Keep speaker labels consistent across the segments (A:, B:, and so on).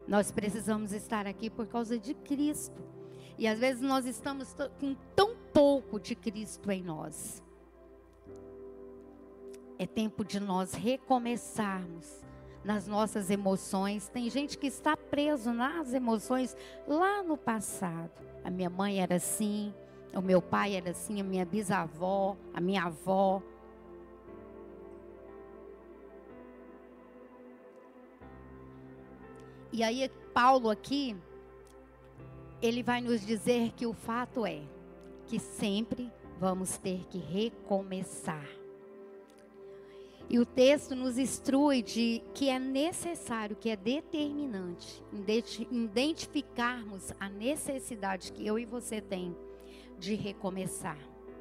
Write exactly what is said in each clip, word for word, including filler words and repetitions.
A: Nós precisamos estar aqui por causa de Cristo. E às vezes nós estamos com tão pouco de Cristo em nós. É tempo de nós recomeçarmos nas nossas emoções. Tem gente que está preso nas emoções lá no passado. A minha mãe era assim, o meu pai era assim, a minha bisavó, a minha avó. E aí Paulo aqui, ele vai nos dizer que o fato é que sempre vamos ter que recomeçar. E o texto nos instrui de que é necessário, que é determinante, identificarmos a necessidade que eu e você tem de recomeçar.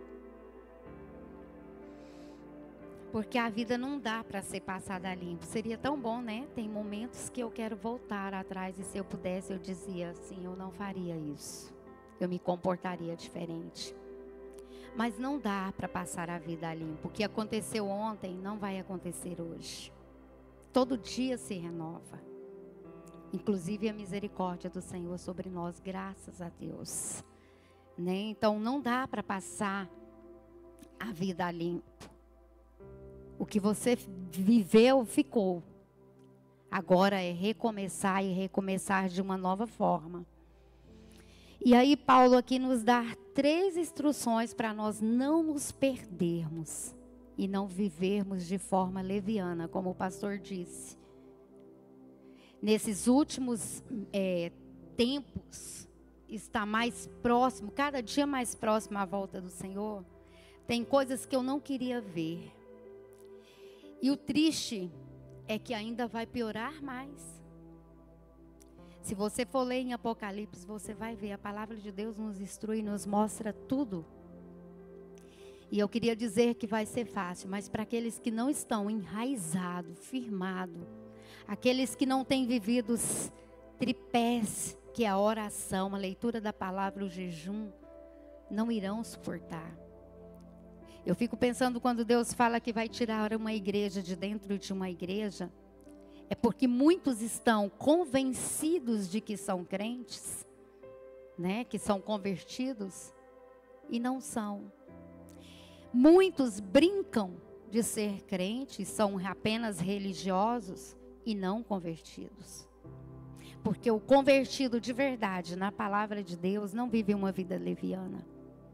A: Porque a vida não dá para ser passada limpo. Seria tão bom, né? Tem momentos que eu quero voltar atrás e se eu pudesse eu dizia assim, eu não faria isso. Eu me comportaria diferente. Mas não dá para passar a vida limpo. O que aconteceu ontem não vai acontecer hoje. Todo dia se renova. Inclusive a misericórdia do Senhor sobre nós, graças a Deus. Né? Então não dá para passar a vida limpo. O que você viveu, ficou. Agora é recomeçar e recomeçar de uma nova forma. E aí Paulo aqui nos dá três instruções para nós não nos perdermos e não vivermos de forma leviana, como o pastor disse. Nesses últimos é, tempos, está mais próximo, cada dia mais próximo à volta do Senhor, tem coisas que eu não queria ver. E o triste é que ainda vai piorar mais. Se você for ler em Apocalipse, você vai ver, a palavra de Deus nos instrui, nos mostra tudo. E eu queria dizer que vai ser fácil, mas para aqueles que não estão enraizados, firmados, aqueles que não têm vivido os tripés, que é a oração, a leitura da palavra, o jejum, não irão suportar. Eu fico pensando quando Deus fala que vai tirar uma igreja de dentro de uma igreja, é porque muitos estão convencidos de que são crentes, né? Que são convertidos, e não são. Muitos brincam de ser crentes, são apenas religiosos e não convertidos. Porque o convertido de verdade, na palavra de Deus, não vive uma vida leviana.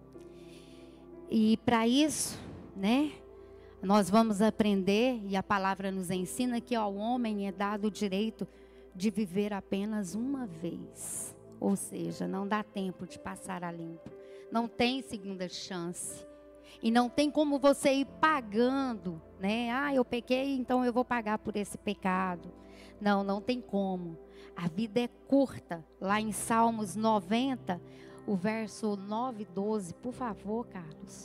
A: E para isso, né? Nós vamos aprender, e a palavra nos ensina, que ao homem é dado o direito de viver apenas uma vez. Ou seja, não dá tempo de passar a limpo. Não tem segunda chance. E não tem como você ir pagando, né? Ah, eu pequei, então eu vou pagar por esse pecado. Não, não tem como. A vida é curta. Lá em Salmos noventa, o verso nove e doze, por favor, Carlos.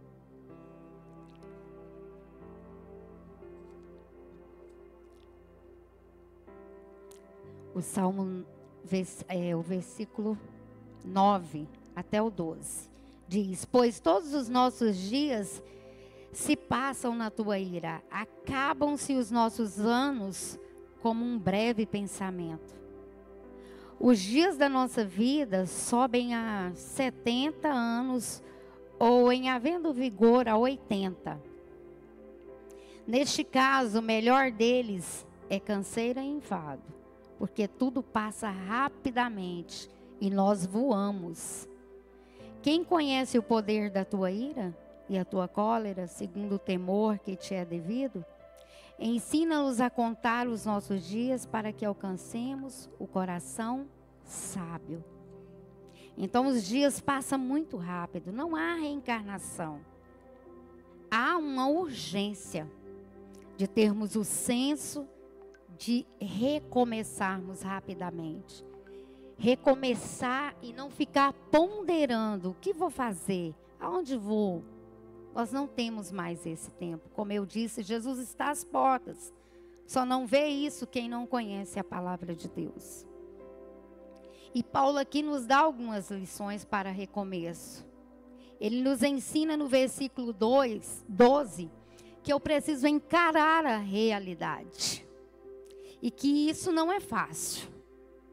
A: O Salmo, é, o versículo nove até o doze, diz: pois todos os nossos dias se passam na tua ira, acabam-se os nossos anos como um breve pensamento. Os dias da nossa vida sobem a setenta anos, ou em havendo vigor a oitenta. Neste caso, o melhor deles é canseira e enfado. Porque tudo passa rapidamente e nós voamos. Quem conhece o poder da tua ira e a tua cólera, segundo o temor que te é devido? Ensina-nos a contar os nossos dias para que alcancemos o coração sábio. Então os dias passam muito rápido, não há reencarnação. Há uma urgência de termos o senso de recomeçarmos rapidamente. Recomeçar e não ficar ponderando, o que vou fazer, aonde vou. Nós não temos mais esse tempo. Como eu disse, Jesus está às portas. Só não vê isso quem não conhece a palavra de Deus. E Paulo aqui nos dá algumas lições para recomeço. Ele nos ensina no versículo dois, doze, que eu preciso encarar a realidade. E que isso não é fácil.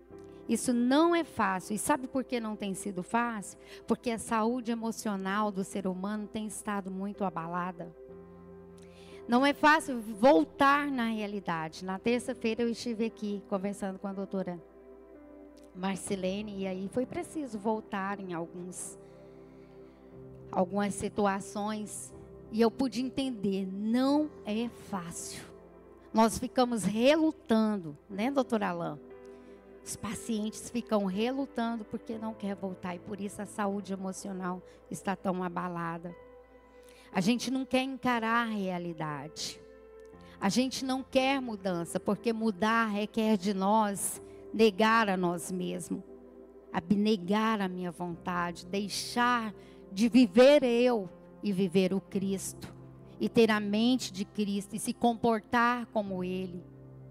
A: Isso não é fácil. E sabe por que não tem sido fácil? Porque a saúde emocional do ser humano tem estado muito abalada. Não é fácil voltar na realidade. Na terça-feira eu estive aqui conversando com a doutora Marcilene, e aí foi preciso voltar em alguns, algumas situações, e eu pude entender, não é fácil. Nós ficamos relutando, né, doutora Alain? Os pacientes ficam relutando porque não quer voltar, e por isso a saúde emocional está tão abalada. A gente não quer encarar a realidade. A gente não quer mudança, porque mudar requer de nós negar a nós mesmos, abnegar a minha vontade, deixar de viver eu e viver o Cristo, e ter a mente de Cristo e se comportar como Ele.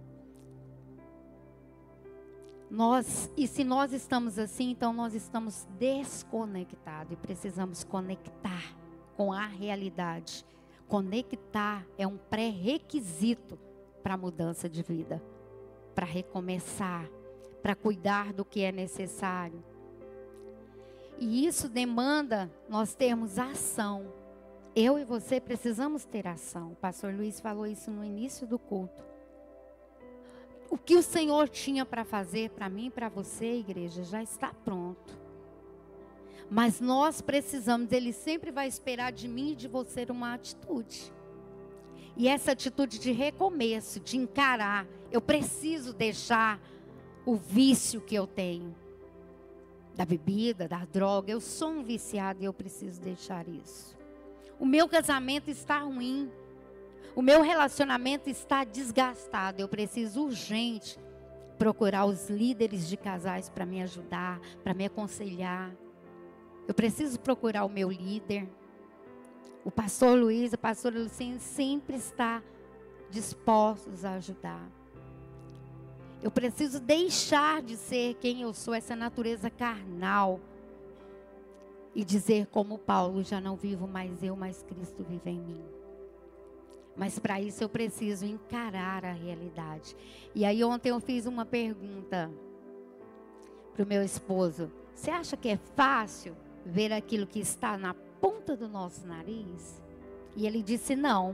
A: Nós, e se nós estamos assim, então nós estamos desconectados e precisamos conectar com a realidade. Conectar é um pré-requisito para a mudança de vida, para recomeçar, para cuidar do que é necessário. E isso demanda nós termos ação. Eu e você precisamos ter ação. O pastor Luiz falou isso no início do culto. O que o Senhor tinha para fazer para mim e para você, igreja, já está pronto. Mas nós precisamos, Ele sempre vai esperar de mim e de você uma atitude. E essa atitude de recomeço, de encarar. Eu preciso deixar o vício que eu tenho. Da bebida, da droga. Eu sou um viciado e eu preciso deixar isso. O meu casamento está ruim. O meu relacionamento está desgastado. Eu preciso urgente procurar os líderes de casais para me ajudar, para me aconselhar. Eu preciso procurar o meu líder. O pastor Luiz, a pastora Luciene sempre está dispostos a ajudar. Eu preciso deixar de ser quem eu sou, essa natureza carnal. E dizer como Paulo, já não vivo mais eu, mas Cristo vive em mim. Mas para isso eu preciso encarar a realidade. E aí ontem eu fiz uma pergunta para o meu esposo. Você acha que é fácil ver aquilo que está na ponta do nosso nariz? E ele disse não.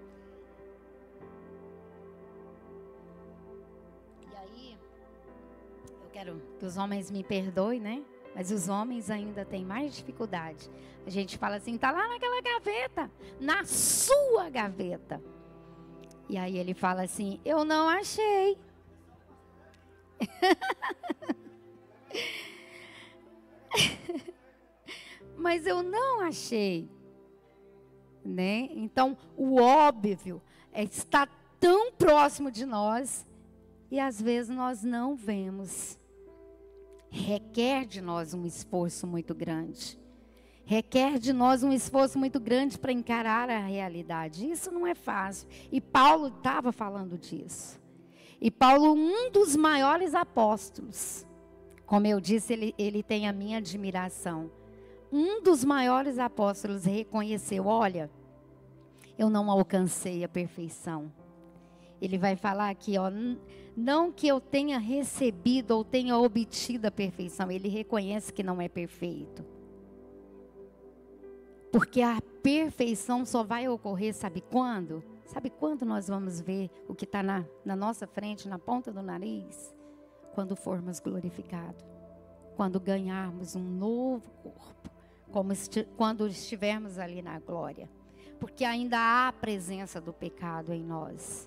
A: E aí, eu quero que os homens me perdoem, né? Mas os homens ainda têm mais dificuldade. A gente fala assim, tá lá naquela gaveta, na sua gaveta. E aí ele fala assim, eu não achei. Mas eu não achei, né? Então, o óbvio é estar tão próximo de nós e às vezes nós não vemos. Requer de nós um esforço muito grande. Requer de nós um esforço muito grande para encarar a realidade. Isso não é fácil. E Paulo estava falando disso. E Paulo, um dos maiores apóstolos, como eu disse, ele, ele tem a minha admiração. Um dos maiores apóstolos reconheceu, olha, eu não alcancei a perfeição. Ele vai falar aqui, ó, não que eu tenha recebido ou tenha obtido a perfeição. Ele reconhece que não é perfeito. Porque a perfeição só vai ocorrer, sabe quando? Sabe quando nós vamos ver o que está na, na nossa frente, na ponta do nariz? Quando formos glorificados. Quando ganharmos um novo corpo. Como esti- quando estivermos ali na glória. Porque ainda há a presença do pecado em nós.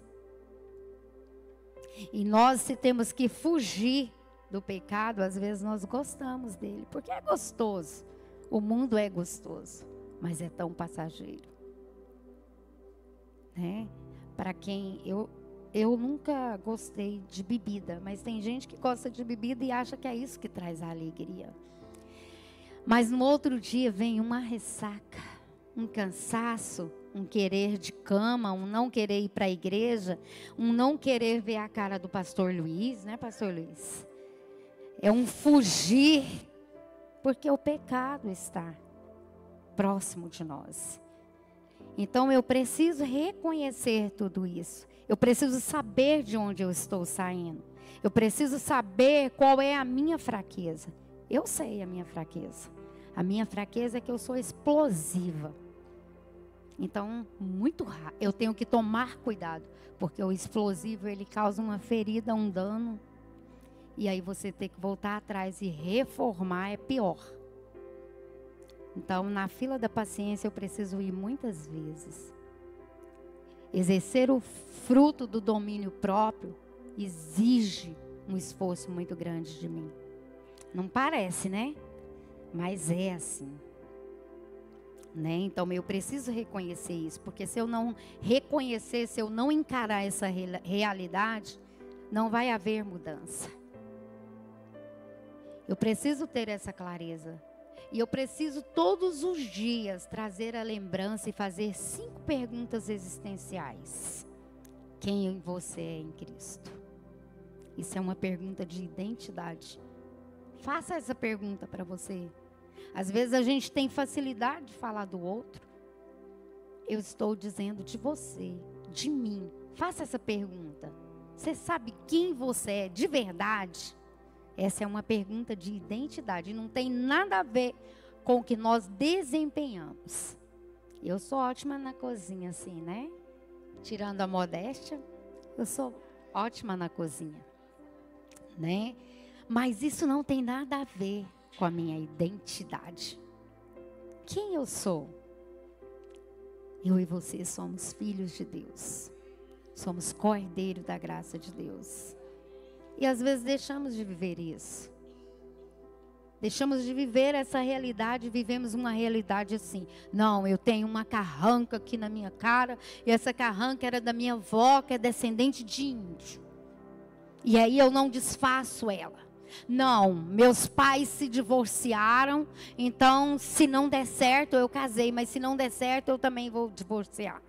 A: E nós, se temos que fugir do pecado, às vezes nós gostamos dele. Porque é gostoso. O mundo é gostoso. Mas é tão passageiro. Né? Para quem... Eu, eu nunca gostei de bebida. Mas tem gente que gosta de bebida e acha que é isso que traz a alegria. Mas no outro dia vem uma ressaca, um cansaço, um querer de cama, um não querer ir para a igreja, um não querer ver a cara do pastor Luiz, né, pastor Luiz? É um fugir, porque o pecado está próximo de nós. Então eu preciso reconhecer tudo isso. Eu preciso saber de onde eu estou saindo. Eu preciso saber qual é a minha fraqueza. Eu sei a minha fraqueza. A minha fraqueza é que eu sou explosiva. Então, muito raro. Eu tenho que tomar cuidado, porque o explosivo, ele causa uma ferida, um dano. E aí você ter que voltar atrás e reformar é pior. Então, na fila da paciência, eu preciso ir muitas vezes. Exercer o fruto do domínio próprio exige um esforço muito grande de mim. Não parece, né? Mas é assim. Né? Então, eu preciso reconhecer isso. Porque se eu não reconhecer, se eu não encarar essa realidade, não vai haver mudança. Eu preciso ter essa clareza. E eu preciso todos os dias trazer a lembrança e fazer cinco perguntas existenciais. Quem você é em Cristo? Isso é uma pergunta de identidade. Faça essa pergunta para você. Às vezes a gente tem facilidade de falar do outro. Eu estou dizendo de você, de mim. Faça essa pergunta. Você sabe quem você é de verdade? Essa é uma pergunta de identidade. Não tem nada a ver com o que nós desempenhamos. Eu sou ótima na cozinha, assim, né? Tirando a modéstia, eu sou ótima na cozinha, né? Mas isso não tem nada a ver com a minha identidade. Quem eu sou? Eu e você somos filhos de Deus. Somos co-herdeiros da graça de Deus. E às vezes deixamos de viver isso. Deixamos de viver essa realidade, vivemos uma realidade assim. Não, eu tenho uma carranca aqui na minha cara, e essa carranca era da minha avó, que é descendente de índio. E aí eu não desfaço ela. Não, meus pais se divorciaram, então se não der certo eu casei, mas se não der certo eu também vou divorciar.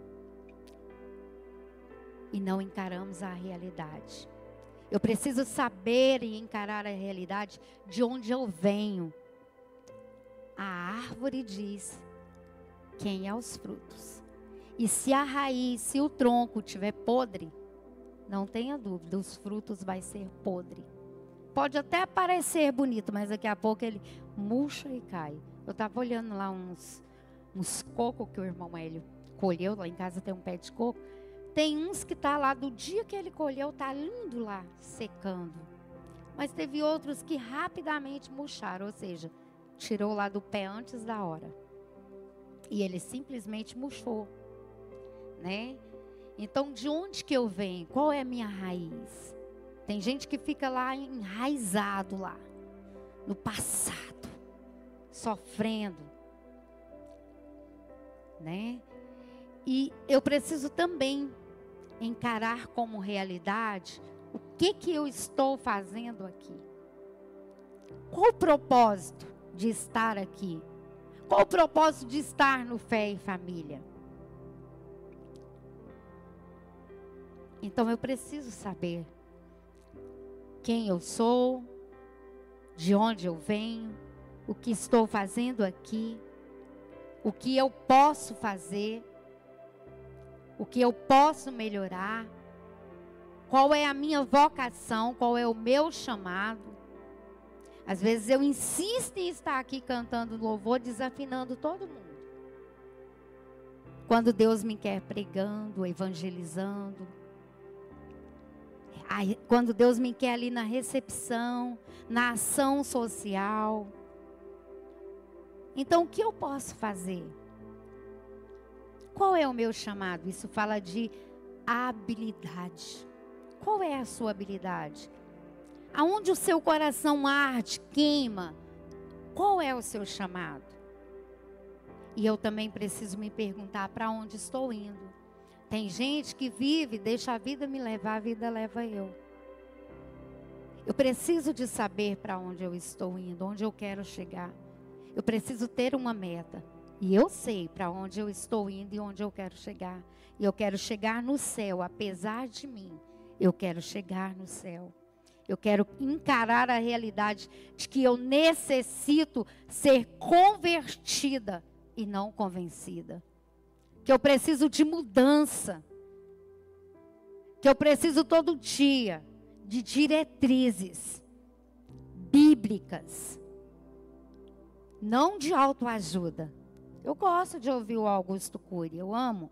A: E não encaramos a realidade. Eu preciso saber e encarar a realidade de onde eu venho. A árvore diz quem é os frutos. E se a raiz, se o tronco estiver podre, não tenha dúvida, os frutos vai ser podre. Pode até parecer bonito, mas daqui a pouco ele murcha e cai. Eu estava olhando lá uns, uns cocos que o irmão Hélio colheu. Lá em casa tem um pé de coco. Tem uns que tá lá, do dia que ele colheu, tá lindo lá, secando. Mas teve outros que rapidamente murcharam, ou seja, tirou lá do pé antes da hora. E ele simplesmente murchou, né? Então, de onde que eu venho? Qual é a minha raiz? Tem gente que fica lá enraizado lá, no passado, sofrendo, né? E eu preciso também encarar como realidade o que que eu estou fazendo aqui. Qual o propósito de estar aqui? Qual o propósito de estar no Fé e Família? Então eu preciso saber quem eu sou, de onde eu venho, o que estou fazendo aqui, o que eu posso fazer, o que eu posso melhorar, qual é a minha vocação, qual é o meu chamado. Às vezes eu insisto em estar aqui cantando louvor, desafinando todo mundo. Quando Deus me quer pregando, evangelizando. Quando Deus me quer ali na recepção, na ação social. Então, o que eu posso fazer? Qual é o meu chamado? Isso fala de habilidade. Qual é a sua habilidade? Aonde o seu coração arde, queima? Qual é o seu chamado? E eu também preciso me perguntar para onde estou indo. Tem gente que vive, deixa a vida me levar, a vida leva eu. Eu preciso de saber para onde eu estou indo, onde eu quero chegar. Eu preciso ter uma meta. E eu sei para onde eu estou indo e onde eu quero chegar. E eu quero chegar no céu, apesar de mim. Eu quero chegar no céu. Eu quero encarar a realidade de que eu necessito ser convertida e não convencida. Que eu preciso de mudança. Que eu preciso todo dia de diretrizes bíblicas, não de autoajuda. Eu gosto de ouvir o Augusto Cury, eu amo.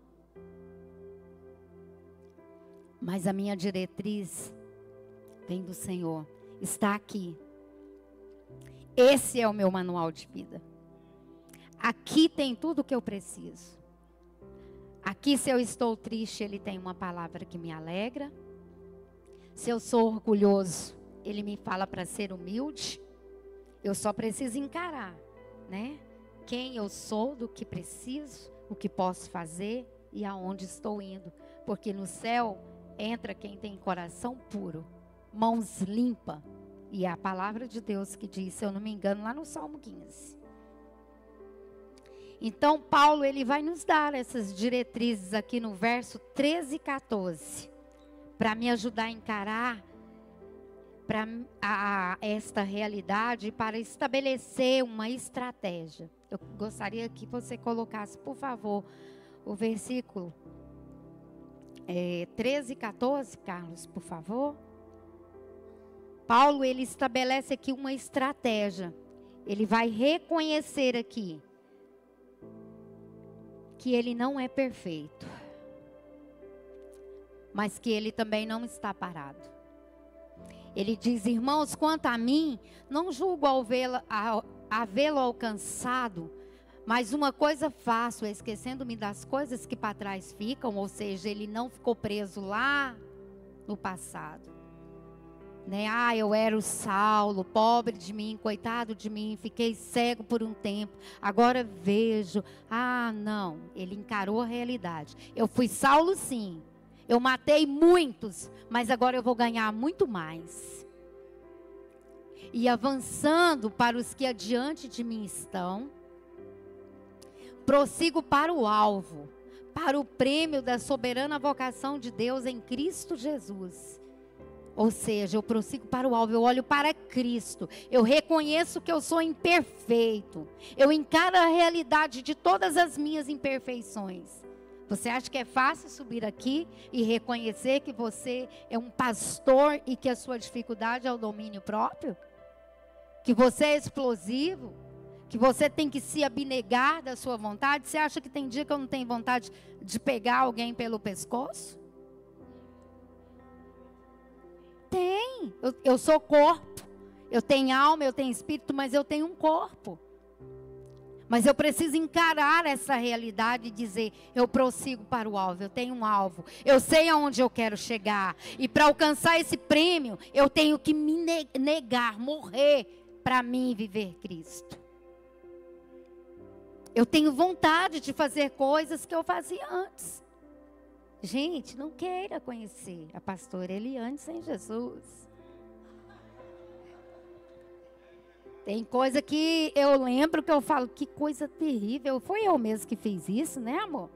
A: Mas a minha diretriz vem do Senhor, está aqui. Esse é o meu manual de vida. Aqui tem tudo o que eu preciso. Aqui, se eu estou triste, Ele tem uma palavra que me alegra. Se eu sou orgulhoso, Ele me fala para ser humilde. Eu só preciso encarar, né? Quem eu sou, do que preciso, o que posso fazer e aonde estou indo. Porque no céu entra quem tem coração puro, mãos limpas. E é a palavra de Deus que diz, se eu não me engano, lá no Salmo quinze. Então, Paulo, ele vai nos dar essas diretrizes aqui no verso treze e quatorze. Para me ajudar a encarar para a, a esta realidade, para estabelecer uma estratégia. Eu gostaria que você colocasse, por favor, o versículo é, treze e quatorze, Carlos, por favor. Paulo, ele estabelece aqui uma estratégia. Ele vai reconhecer aqui que ele não é perfeito, mas que ele também não está parado. Ele diz, irmãos, quanto a mim, não julgo havê-lo alcançado, mas uma coisa faço, esquecendo-me das coisas que para trás ficam, ou seja, ele não ficou preso lá no passado. Né? Ah, eu era o Saulo, pobre de mim, coitado de mim, fiquei cego por um tempo, agora vejo. Ah, não, ele encarou a realidade. Eu fui Saulo sim, eu matei muitos, mas agora eu vou ganhar muito mais. E avançando para os que adiante de mim estão, prossigo para o alvo, para o prêmio da soberana vocação de Deus em Cristo Jesus. Ou seja, eu prossigo para o alvo, eu olho para Cristo. Eu reconheço que eu sou imperfeito. Eu encaro a realidade de todas as minhas imperfeições. Você acha que é fácil subir aqui e reconhecer que você é um pastor e que a sua dificuldade é o domínio próprio? Que você é explosivo? Que você tem que se abnegar da sua vontade? Você acha que tem dia que eu não tenho vontade de pegar alguém pelo pescoço? Tem, eu, eu sou corpo, eu tenho alma, eu tenho espírito, mas eu tenho um corpo. Mas eu preciso encarar essa realidade e dizer, eu prossigo para o alvo, eu tenho um alvo, eu sei aonde eu quero chegar. E para alcançar esse prêmio, eu tenho que me negar, morrer para mim viver Cristo. Eu tenho vontade de fazer coisas que eu fazia antes. Gente, não queira conhecer a pastora Eliane sem Jesus. Tem coisa que eu lembro que eu falo, que coisa terrível. Foi eu mesmo que fiz isso, né, amor?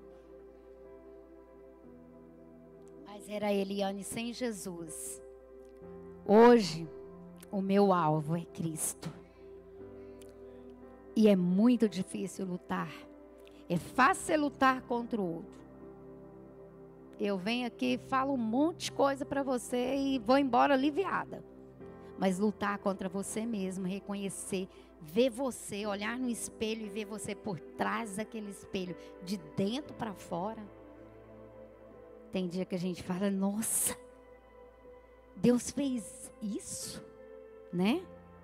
A: Mas era a Eliane sem Jesus. Hoje, o meu alvo é Cristo. E é muito difícil lutar. É fácil lutar contra o outro. Eu venho aqui, falo um monte de coisa para você e vou embora aliviada. Mas lutar contra você mesmo, reconhecer, ver você, olhar no espelho e ver você por trás daquele espelho, de dentro para fora. Tem dia que a gente fala, nossa, Deus fez isso, né?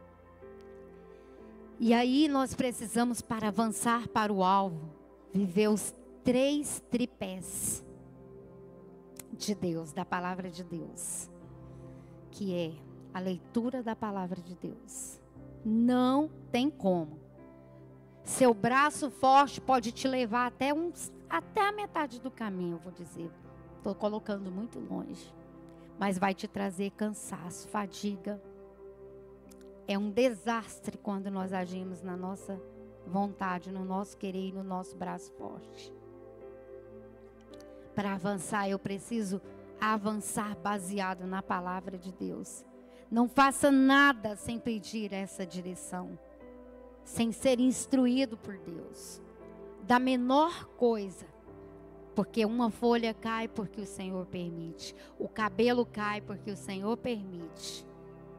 A: E aí nós precisamos, para avançar para o alvo, viver os três tripés de Deus, da palavra de Deus, que é a leitura da palavra de Deus. Não tem como. Seu braço forte pode te levar até, uns, até a metade do caminho, eu vou dizer. Estou colocando muito longe. Mas vai te trazer cansaço, fadiga. É um desastre quando nós agimos na nossa vontade, no nosso querer e no nosso braço forte. Para avançar, eu preciso avançar baseado na palavra de Deus. Não faça nada sem pedir essa direção, sem ser instruído por Deus. Da menor coisa, Porque uma folha cai porque o Senhor permite. O cabelo cai porque o Senhor permite.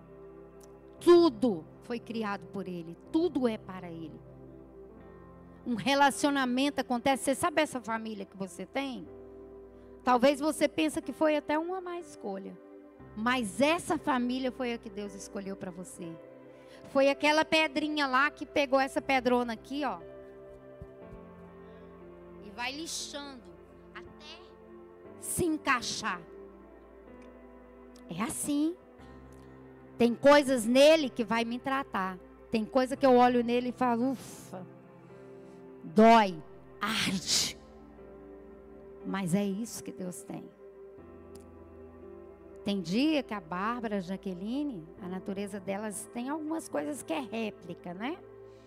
A: Tudo foi criado por Ele. Tudo é para Ele. Um relacionamento acontece. Você sabe essa família que você tem? Talvez você pense que foi até uma má escolha. Mas essa família foi a que Deus escolheu para você. Foi aquela pedrinha lá que pegou essa pedrona aqui, ó. E vai lixando até se encaixar. É assim. Tem coisas nele que vai me tratar. Tem coisa que eu olho nele e falo, ufa, dói, arde. Mas é isso que Deus tem. Tem dia que a Bárbara, a Jaqueline, a natureza delas tem algumas coisas que é réplica, né?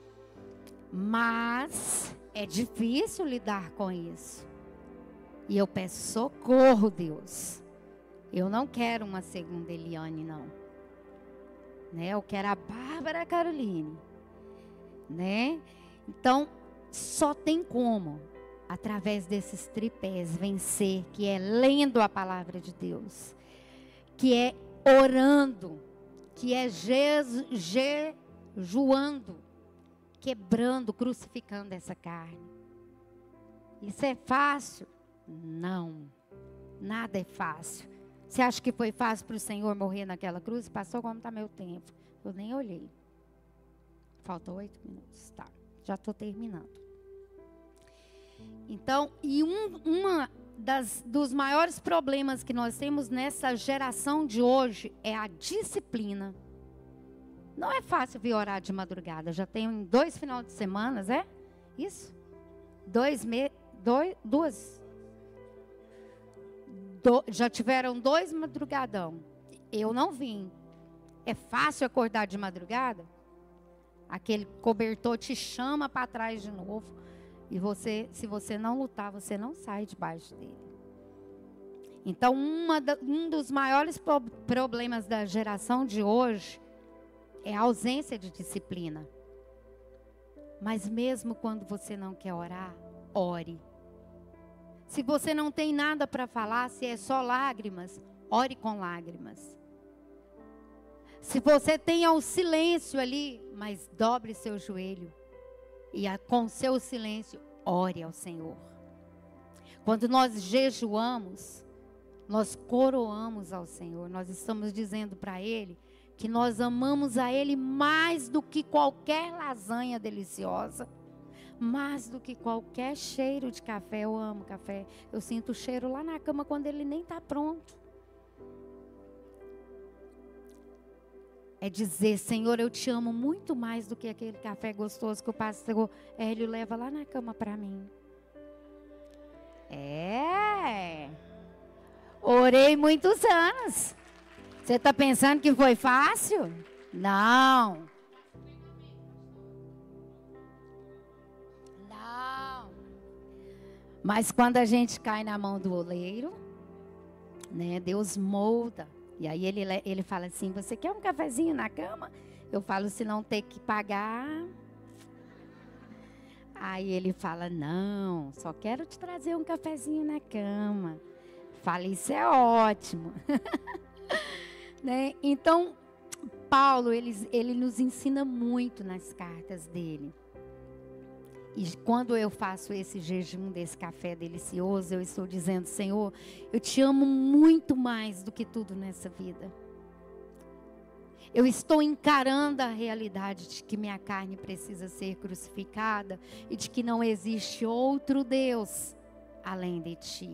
A: Mas é difícil lidar com isso. E eu peço socorro, Deus. Eu não quero uma segunda Eliane, não. Né? Eu quero a Bárbara Caroline. Né? Então, só tem como, através desses tripés, vencer, que é lendo a palavra de Deus. Que é orando, que é jeju, jejuando, quebrando, crucificando essa carne. Isso é fácil? Não, nada é fácil. Você acha que foi fácil para o Senhor morrer naquela cruz? Passou como está meu tempo? Eu nem olhei. Faltam oito minutos, tá, já estou terminando. Então, e um, uma... Das, dos maiores problemas que nós temos nessa geração de hoje é a disciplina. Não é fácil vir orar de madrugada. Já tenho dois finais de semana, é? Isso? Dois meses. Dois, duas. Do, já tiveram dois madrugadão. Eu não vim. É fácil acordar de madrugada? Aquele cobertor te chama para trás de novo. E você, se você não lutar, você não sai debaixo dele. Então, uma da, um dos maiores pro, problemas da geração de hoje é a ausência de disciplina. Mas mesmo quando você não quer orar, ore. Se você não tem nada para falar, se é só lágrimas, ore com lágrimas. Se você tem o silêncio ali, mas dobre seu joelho. E a, com seu silêncio, ore ao Senhor. Quando nós jejuamos, nós coroamos ao Senhor. Nós estamos dizendo para Ele que nós amamos a Ele mais do que qualquer lasanha deliciosa. Mais do que qualquer cheiro de café. Eu amo café. Eu sinto o cheiro lá na cama quando ele nem está pronto. É dizer, Senhor, eu te amo muito mais do que aquele café gostoso que o pastor Hélio leva lá na cama para mim. É. Orei muitos anos. Você está pensando que foi fácil? Não. Não. Mas quando a gente cai na mão do oleiro, né, Deus molda. E aí ele, ele fala assim, você quer um cafezinho na cama? Eu falo, se não ter que pagar. Aí ele fala, não, só quero te trazer um cafezinho na cama. Fala, isso é ótimo. Né? Então, Paulo, ele, ele nos ensina muito nas cartas dele. E quando eu faço esse jejum desse café delicioso, eu estou dizendo, Senhor, eu te amo muito mais do que tudo nessa vida. Eu estou encarando a realidade de que minha carne precisa ser crucificada e de que não existe outro Deus além de ti.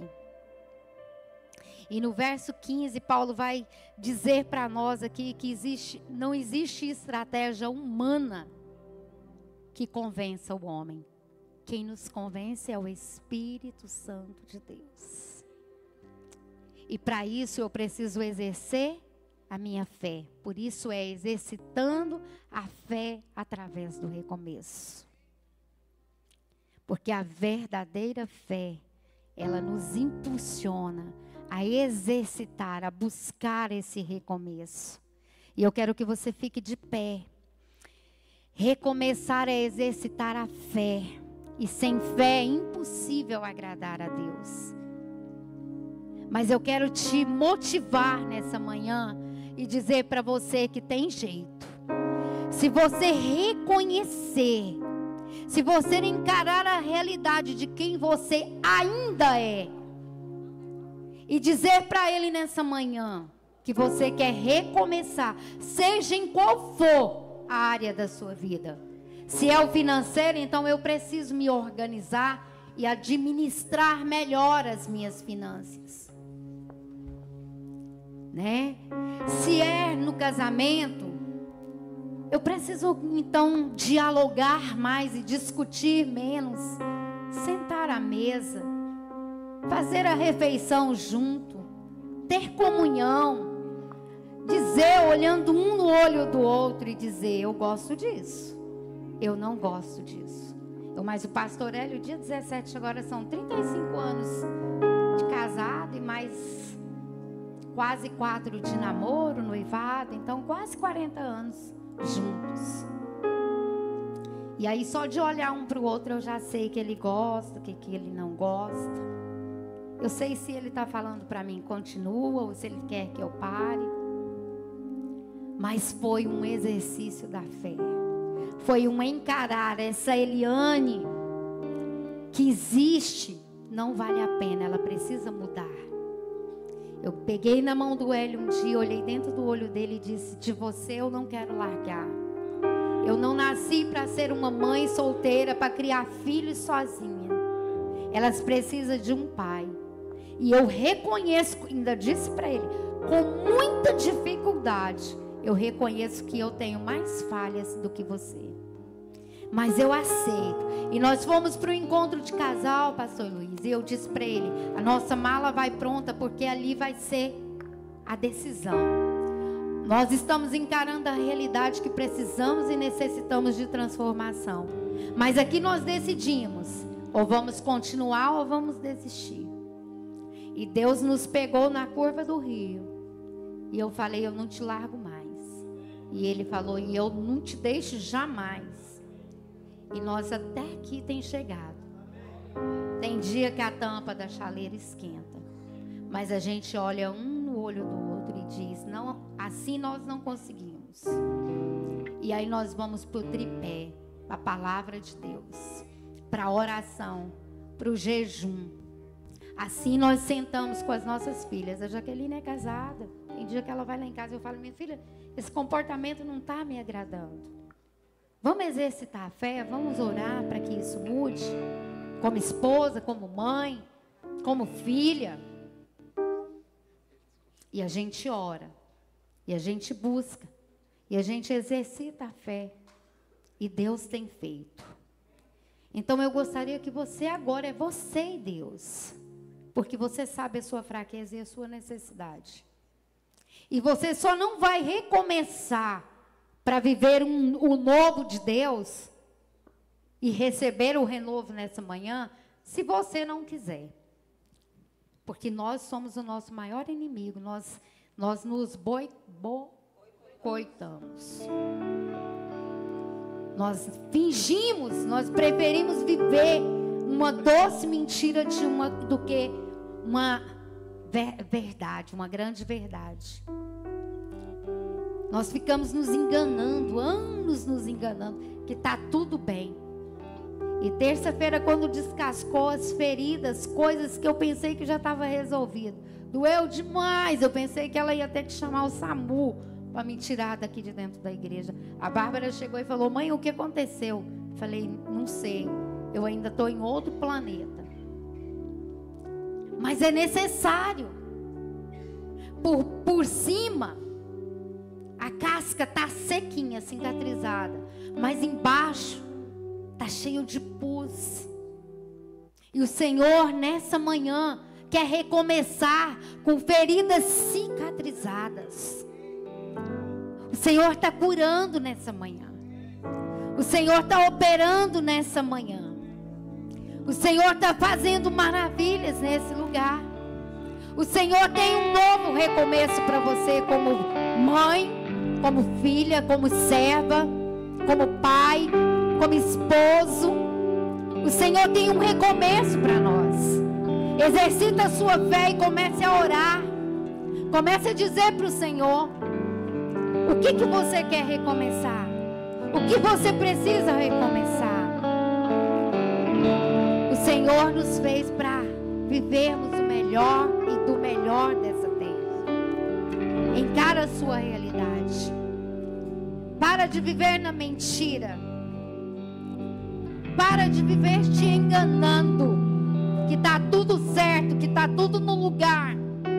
A: E no verso quinze, Paulo vai dizer para nós aqui que existe, não existe estratégia humana que convença o homem. Quem nos convence é o Espírito Santo de Deus. E para isso eu preciso exercer a minha fé. Por isso é exercitando a fé através do recomeço. Porque a verdadeira fé, ela nos impulsiona a exercitar, a buscar esse recomeço. E eu quero que você fique de pé. Recomeçar é exercitar a fé. E sem fé é impossível agradar a Deus. Mas eu quero te motivar nessa manhã e dizer para você que tem jeito. Se você reconhecer, se você encarar a realidade de quem você ainda é, e dizer para Ele nessa manhã que você quer recomeçar, seja em qual for a área da sua vida. Se é o financeiro, então eu preciso me organizar e administrar melhor as minhas finanças, né? Se é no casamento, eu preciso então dialogar mais e discutir menos, sentar à mesa, fazer a refeição junto, ter comunhão, dizer, olhando um no olho do outro e dizer, eu gosto disso, eu não gosto disso. Eu, mas o pastor Hélio, dia dezessete, agora são trinta e cinco anos de casado e mais quase quatro de namoro, noivado, então quase quarenta anos juntos. E aí só de olhar um para o outro eu já sei que ele gosta, que, que ele não gosta. Eu sei se ele está falando para mim, continua, ou se ele quer que eu pare. Mas foi um exercício da fé. Foi um encarar essa Eliane que existe, não vale a pena, ela precisa mudar. Eu peguei na mão do Hélio um dia, olhei dentro do olho dele e disse, de você eu não quero largar. Eu não nasci para ser uma mãe solteira, para criar filhos sozinha. Elas precisam de um pai. E eu reconheço, ainda disse para ele, com muita dificuldade, eu reconheço que eu tenho mais falhas do que você. Mas eu aceito. E nós fomos para o encontro de casal, pastor Luiz, e eu disse para ele, a nossa mala vai pronta, porque ali vai ser a decisão. Nós estamos encarando a realidade que precisamos e necessitamos de transformação. Mas aqui nós decidimos, ou vamos continuar ou vamos desistir. E Deus nos pegou na curva do rio. E eu falei, eu não te largo mais. E Ele falou, e eu não te deixo jamais. E nós até aqui tem chegado. Tem dia que a tampa da chaleira esquenta. Mas a gente olha um no olho do outro e diz, não, assim nós não conseguimos. E aí nós vamos para o tripé, para a palavra de Deus, para a oração, para o jejum. Assim nós sentamos com as nossas filhas. A Jaqueline é casada. Tem dia que ela vai lá em casa e eu falo, minha filha, esse comportamento não está me agradando. Vamos exercitar a fé, vamos orar para que isso mude. Como esposa, como mãe, como filha. E a gente ora. E a gente busca. E a gente exercita a fé. E Deus tem feito. Então eu gostaria que você agora é você e Deus. Porque você sabe a sua fraqueza e a sua necessidade. E você só não vai recomeçar para viver um, o novo de Deus e receber o renovo nessa manhã, se você não quiser. Porque nós somos o nosso maior inimigo, nós, nós nos boi, boicotamos. Nós fingimos, nós preferimos viver uma doce mentira de uma, do que uma ver, verdade, uma grande verdade. Nós ficamos nos enganando, anos nos enganando, que está tudo bem. E terça-feira, quando descascou as feridas, coisas que eu pensei que já estava resolvido, doeu demais. Eu pensei que ela ia ter que chamar o SAMU para me tirar daqui de dentro da igreja. A Bárbara chegou e falou, mãe, o que aconteceu? Eu falei, não sei, eu ainda estou em outro planeta. Mas é necessário. Por, por cima, a casca está sequinha, cicatrizada. Mas embaixo está cheio de pus. E o Senhor, nessa manhã, quer recomeçar com feridas cicatrizadas. O Senhor está curando nessa manhã. O Senhor está operando nessa manhã. O Senhor está fazendo maravilhas nesse lugar. O Senhor tem um novo recomeço para você, como mãe, como filha, como serva, como pai, como esposo. O Senhor tem um recomeço para nós. Exercita a sua fé e comece a orar. Comece a dizer para o Senhor o que, que você quer recomeçar. O que você precisa recomeçar. O Senhor nos fez para vivermos o melhor e do melhor dessa terra. Encara a sua realidade. Para de viver na mentira. Para de viver te enganando. Que está tudo certo, que está tudo no lugar.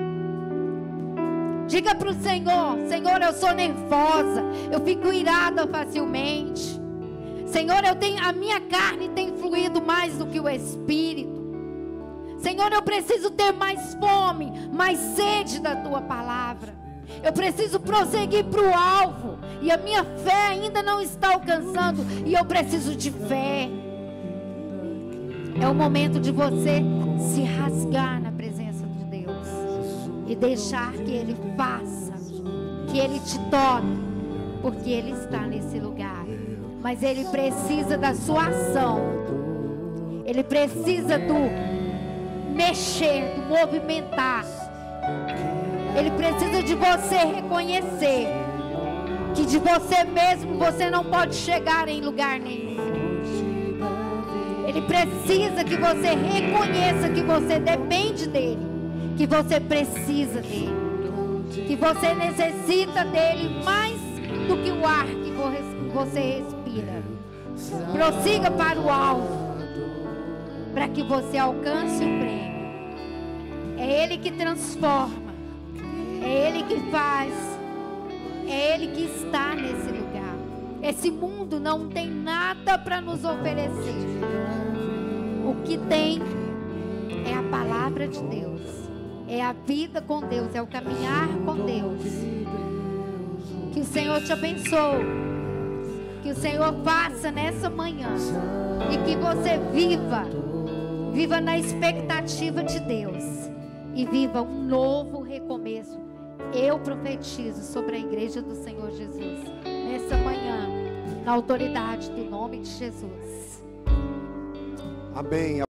A: Diga para o Senhor: Senhor, eu sou nervosa, eu fico irada facilmente. Senhor, eu tenho, a minha carne tem fluído mais do que o Espírito. Senhor, eu preciso ter mais fome, mais sede da Tua palavra. Eu preciso prosseguir para o alvo. E a minha fé ainda não está alcançando. E eu preciso de fé. É o momento de você se rasgar na presença de Deus. E deixar que Ele faça. Que Ele te toque. Porque Ele está nesse lugar. Mas Ele precisa da sua ação. Ele precisa do mexer, do movimentar. Ele precisa de você reconhecer que de você mesmo você não pode chegar em lugar nenhum. Ele precisa que você reconheça que você depende dele, que você precisa dele, que você necessita dele mais do que o ar que você respira. Prossiga para o alvo, para que você alcance o prêmio. É Ele que transforma. É Ele que faz. É Ele que está nesse lugar. Esse mundo não tem nada para nos oferecer. O que tem é a palavra de Deus. É a vida com Deus. É o caminhar com Deus. Que o Senhor te abençoe. Que o Senhor faça nessa manhã. E que você viva. Viva na expectativa de Deus. E viva um novo recomeço. Eu profetizo sobre a igreja do Senhor Jesus nessa manhã, na autoridade do nome de Jesus.
B: Amém.